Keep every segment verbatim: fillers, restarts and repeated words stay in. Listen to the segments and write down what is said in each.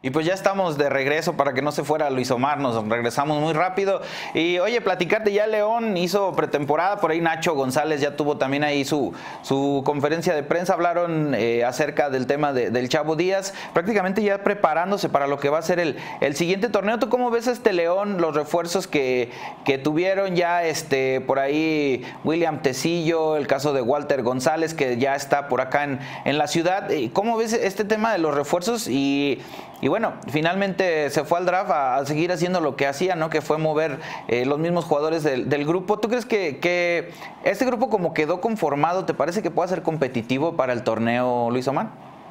Y pues ya estamos de regreso para que no se fuera Luis Omar, nos regresamos muy rápido. Y oye, platicarte, ya León hizo pretemporada, por ahí Nacho González ya tuvo también ahí su, su conferencia de prensa, hablaron eh, acerca del tema de, del Chavo Díaz, prácticamente ya preparándose para lo que va a ser el, el siguiente torneo. ¿Tú cómo ves este León, los refuerzos que, que tuvieron ya este por ahí William Tecillo, el caso de Walter González, que ya está por acá en, en la ciudad? ¿Cómo ves este tema de los refuerzos? Y Y bueno, finalmente se fue al draft a, a seguir haciendo lo que hacía, ¿no? Que fue mover eh, los mismos jugadores del, del grupo. ¿Tú crees que, que este grupo como quedó conformado, te parece que pueda ser competitivo para el torneo, Luis Omar?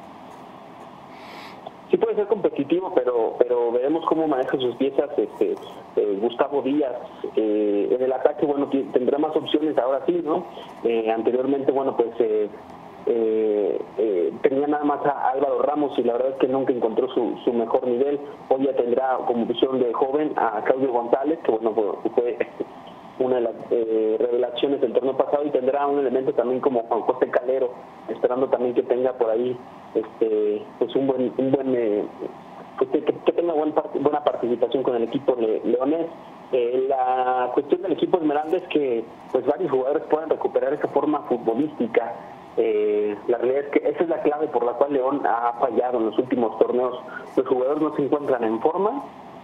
Sí puede ser competitivo, pero pero veremos cómo maneja sus piezas este eh, Gustavo Díaz. Eh, en el ataque, bueno, tendrá más opciones ahora sí, ¿no? Eh, anteriormente, bueno, pues... Eh, Eh, eh, tenía nada más a Álvaro Ramos y la verdad es que nunca encontró su, su mejor nivel. Hoy ya tendrá como opción de joven a Claudio González, que bueno, fue una de las eh, revelaciones del torneo pasado, y tendrá un elemento también como Juan José Calero, esperando también que tenga por ahí este pues un buen un buen eh, que, que, que tenga buen, buena participación con el equipo le, leonés. Eh, la cuestión del equipo Esmeralda es que pues varios jugadores puedan recuperar esa forma futbolística. Eh, la realidad es que esa es la clave por la cual León ha fallado en los últimos torneos. Los jugadores no se encuentran en forma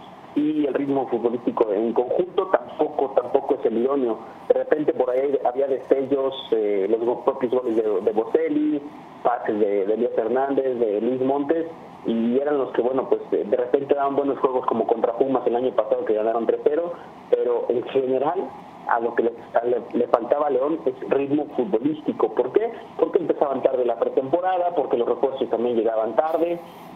y el ritmo futbolístico en conjunto tampoco tampoco es el idóneo. De repente por ahí había destellos, eh, los propios goles de, de Boselli, pases de, de Elías Hernández, de Luis Montes, y eran los que, bueno, pues de repente daban buenos juegos, como contra Pumas el año pasado, que ganaron tres cero, pero en general a lo que le, le, le faltaba a León es ritmo futbolístico. ¿Por qué? Porque empezaban tarde la pretemporada, porque los refuerzos también llegaban tarde,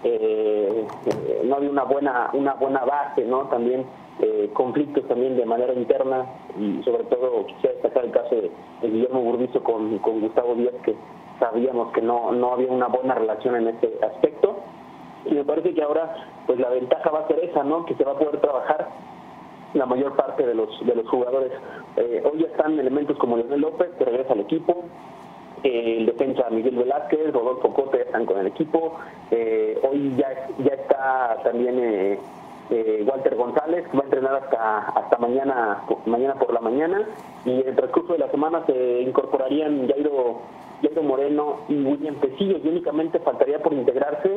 eh, eh, no había una buena una buena base, ¿no? También eh, conflictos también de manera interna, y sobre todo quisiera destacar el caso de, de Guillermo Burdizo con, con Gustavo Díaz, que sabíamos que no, no había una buena relación en este aspecto. Y me parece que ahora pues la ventaja va a ser esa, ¿no? Que se va a poder trabajar la mayor parte de los de los jugadores. Eh, hoy ya están elementos como Leonel López, que regresa al equipo, eh, el defensa Miguel Velázquez, Rodolfo Cote ya están con el equipo, eh, hoy ya ya está también eh, eh, Walter González, que va a entrenar hasta hasta mañana mañana por la mañana, y en el transcurso de la semana se incorporarían Jairo Jairo Moreno y William Tecillo, y únicamente faltaría por integrarse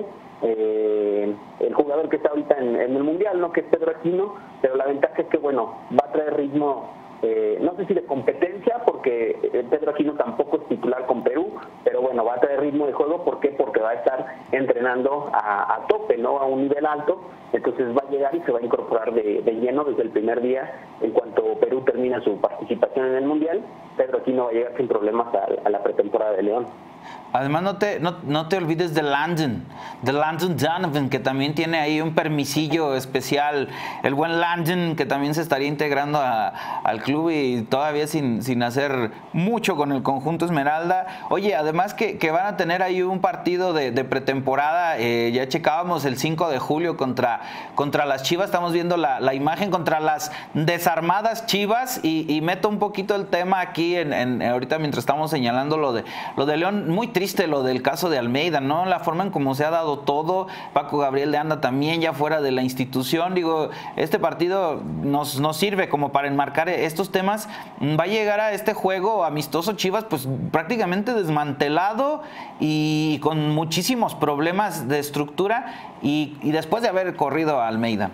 eh, el jugador que está ahorita en, en el Mundial, ¿no? Que es Pedro Aquino, pero la ventaja es que, bueno, va a traer ritmo, eh, no sé si de competencia, porque Pedro Aquino tampoco es titular con Perú, pero bueno, va a traer ritmo de juego. ¿Por qué? Porque va a estar entrenando a, a tope, ¿no? A un nivel alto, entonces va a llegar y se va a incorporar de, de lleno desde el primer día. En cuanto Perú termina su participación en el Mundial, Pedro Aquino va a llegar sin problemas a, a la pretemporada de León. Además, no te, no, no te olvides de Landon, de Landon Donovan, que también tiene ahí un permisillo especial. El buen Landon, que también se estaría integrando a, al club y todavía sin, sin hacer mucho con el conjunto Esmeralda. Oye, además que, que van a tener ahí un partido de, de pretemporada. Eh, ya checábamos el cinco de julio contra, contra las Chivas. Estamos viendo la, la imagen contra las desarmadas Chivas. Y, y meto un poquito el tema aquí, en, en, ahorita mientras estamos señalando lo de, lo de León. Muy triste lo del caso de Almeida, ¿no? La forma en cómo se ha dado todo. Paco Gabriel de Anda también ya fuera de la institución. Digo, este partido nos, nos sirve como para enmarcar estos temas. Va a llegar a este juego amistoso Chivas pues prácticamente desmantelado y con muchísimos problemas de estructura, y, y después de haber corrido a Almeida.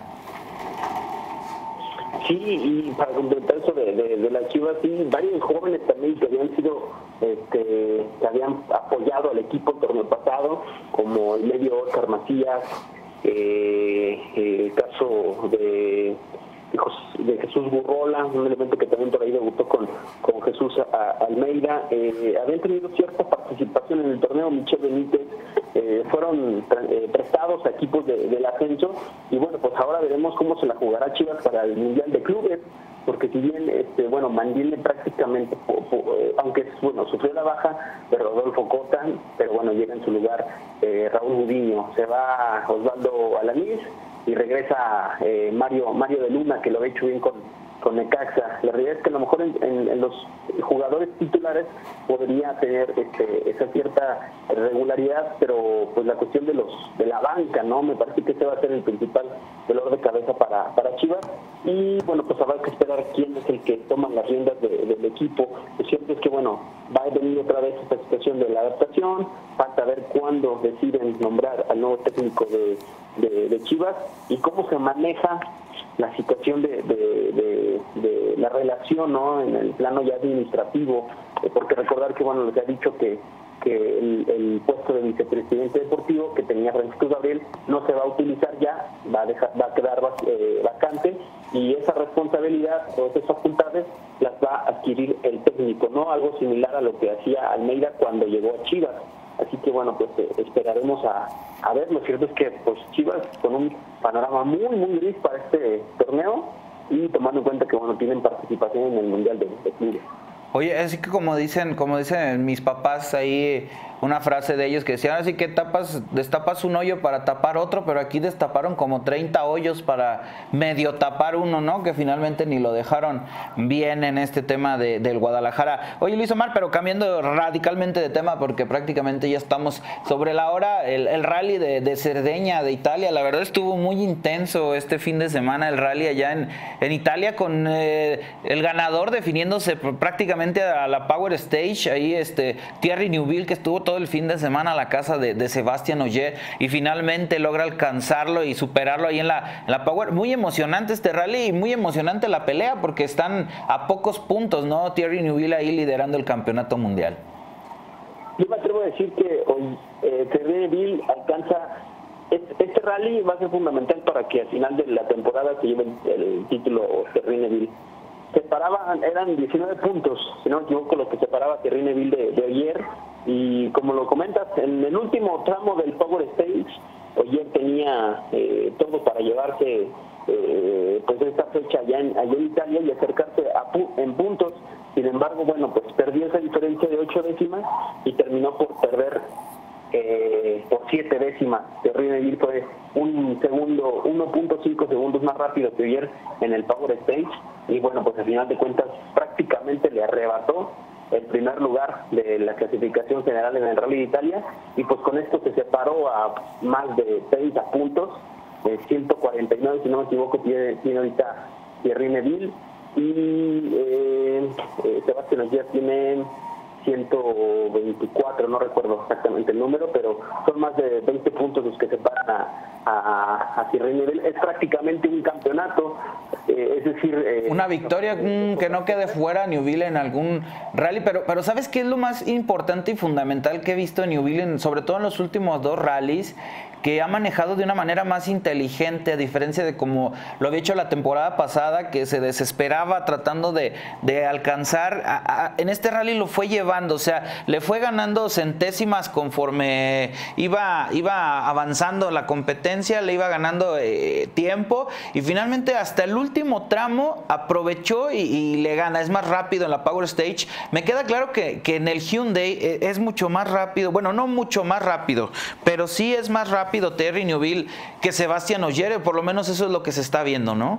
Sí, y para completar eso de, de, de las Chivas, sí, varios jóvenes también que habían sido, este, que habían apoyado al equipo el torneo pasado, como el medio Oscar Macías, eh, el caso de, de Jesús Burrola, un elemento que también por ahí debutó con, con Jesús Almeida, eh, habían tenido cierta participación en el torneo. Michel Benítez, eh, fueron eh, prestados a equipos de, del ascenso, y bueno, pues ahora veremos cómo se la jugará Chivas para el Mundial de Clubes, porque si bien, este, bueno, mantiene prácticamente, po, po, eh, aunque bueno, sufrió la baja de Rodolfo Cota, pero bueno, llega en su lugar eh, Raúl Gudiño, se va Osvaldo Alanís y regresa eh, Mario Mario de Luna, que lo ha hecho bien con, con Necaxa. La realidad es que a lo mejor en, en, en los jugadores titulares podría tener este, esa cierta regularidad, pero pues la cuestión de los de la banca, ¿no? Me parece que ese va a ser el principal dolor de cabeza para, para Chivas. Y bueno, pues habrá que esperar quién es el que toma las riendas de, del equipo. Lo cierto es que bueno, va a venir otra vez esta situación de la adaptación, falta ver cuándo deciden nombrar al nuevo técnico de, de, de Chivas y cómo se maneja la situación de, de, de, de la relación, ¿no? En el plano ya administrativo, eh, porque recordar que bueno, les ha dicho que que el, el puesto de vicepresidente deportivo que tenía Francisco Gabriel no se va a utilizar ya, va a dejar, va a quedar eh, vacante, y esa responsabilidad o esas facultades las va a adquirir el técnico, ¿no? Algo similar a lo que hacía Almeida cuando llegó a Chivas. Así que bueno, pues eh, esperaremos a, a ver. Lo cierto es que pues Chivas con un panorama muy muy gris para este torneo, y tomando en cuenta que bueno, tienen participación en el Mundial de, de Clubes. Oye, así que como dicen, como dicen mis papás ahí, una frase de ellos que decían, así que tapas, destapas un hoyo para tapar otro, pero aquí destaparon como treinta hoyos para medio tapar uno, ¿no? Que finalmente ni lo dejaron bien en este tema de, del Guadalajara. Oye, Luis Omar, pero cambiando radicalmente de tema, porque prácticamente ya estamos sobre la hora, el, el rally de, de Cerdeña de Italia, la verdad estuvo muy intenso este fin de semana el rally allá en, en Italia, con eh, el ganador definiéndose prácticamente a la Power Stage, ahí este Thierry Neuville, que estuvo todo el fin de semana a la casa de, de Sébastien Ogier, y finalmente logra alcanzarlo y superarlo ahí en la, en la Power. Muy emocionante este rally y muy emocionante la pelea, porque están a pocos puntos, ¿no? Thierry Neuville ahí liderando el campeonato mundial. Yo me atrevo a decir que hoy eh, Thierry Neuville alcanza este, este rally va a ser fundamental para que al final de la temporada se lleve el, el título Thierry Neuville. Separaban, eran diecinueve puntos, si no me equivoco, lo que separaba a Thierry Neuville de, de Ogier, y como lo comentas, en el último tramo del Power Stage, Ogier tenía eh, todo para llevarse eh, pues esta fecha allá en, allá en Italia y acercarse a pu en puntos. Sin embargo, bueno, pues perdió esa diferencia de ocho décimas y terminó por perder Eh, por siete décimas. Thierry Neuville fue un segundo, uno punto cinco segundos más rápido que ayer en el Power Stage, y bueno, pues al final de cuentas prácticamente le arrebató el primer lugar de la clasificación general en el Rally de Italia, y pues con esto se separó a más de treinta puntos, de ciento cuarenta y nueve si no me equivoco tiene, tiene ahorita Thierry Neuville, y eh, eh, Sébastien Ogier tiene ciento veinticuatro, no recuerdo exactamente el número, pero son más de veinte puntos los que separan a, a, a Thierry Neuville. Es prácticamente un campeonato, eh, es decir... Eh, una victoria mmm, que no quede fuera Neuville en algún rally, pero, pero ¿sabes qué es lo más importante y fundamental que he visto en Neuville, en, sobre todo en los últimos dos rallies? Que ha manejado de una manera más inteligente, a diferencia de como lo había hecho la temporada pasada, que se desesperaba tratando de, de alcanzar. A, a, en este rally lo fue llevando, o sea, le fue ganando centésimas conforme iba, iba avanzando la competencia, le iba ganando eh, tiempo, y finalmente hasta el último tramo aprovechó y, y le gana. Es más rápido en la Power Stage. Me queda claro que, que en el Hyundai es mucho más rápido, bueno, no mucho más rápido, pero sí es más rápido Thierry Neuville que Sébastien Ogier, por lo menos eso es lo que se está viendo, ¿no?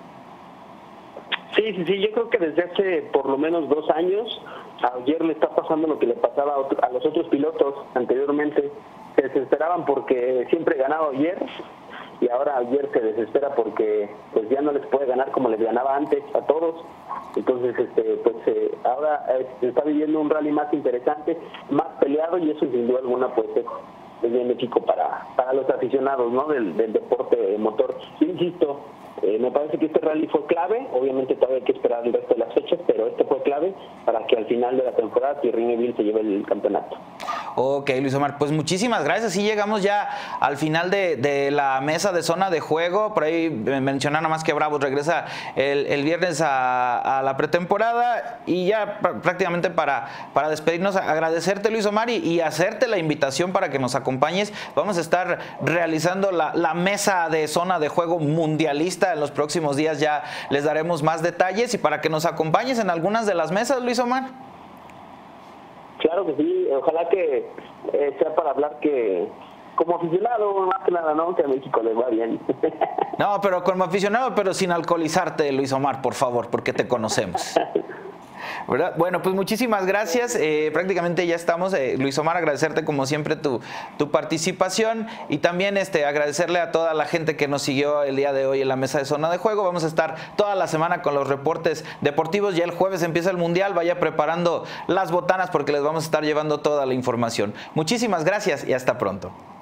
Sí, sí, sí, yo creo que desde hace por lo menos dos años a Ogier le está pasando lo que le pasaba a, otro, a los otros pilotos anteriormente. Se desesperaban porque siempre ganaba Ogier, y ahora Ogier se desespera porque pues ya no les puede ganar como les ganaba antes a todos. Entonces este pues eh, ahora eh, se está viviendo un rally más interesante, más peleado, y eso sin duda alguna pues es es bien épico para, para los aficionados, ¿no? del, del deporte motor. Yo insisto, eh, me parece que este rally fue clave, obviamente todavía hay que esperar el resto de las fechas, pero este fue clave para que al final de la temporada Thierry Neuville se lleve el campeonato. Ok, Luis Omar, pues muchísimas gracias. Sí, llegamos ya al final de, de la mesa de zona de juego. Por ahí mencionar nada más que Bravos regresa el, el viernes a, a la pretemporada, y ya prácticamente para, para despedirnos, agradecerte, Luis Omar, y, y hacerte la invitación para que nos acompañes. Vamos a estar realizando la, la mesa de zona de juego mundialista en los próximos días, ya les daremos más detalles, y para que nos acompañes en algunas de las mesas, Luis Omar. Claro que sí, ojalá que eh, sea para hablar que como aficionado, más que nada, ¿no? Que a México le va bien. No, pero como aficionado, pero sin alcoholizarte, Luis Omar, por favor, porque te conocemos. ¿Verdad? Bueno, pues muchísimas gracias. Eh, prácticamente ya estamos. Eh, Luis Omar, agradecerte como siempre tu, tu participación y también este, agradecerle a toda la gente que nos siguió el día de hoy en la mesa de Zona de Juego. Vamos a estar toda la semana con los reportes deportivos. Ya el jueves empieza el Mundial. Vaya preparando las botanas porque les vamos a estar llevando toda la información. Muchísimas gracias y hasta pronto.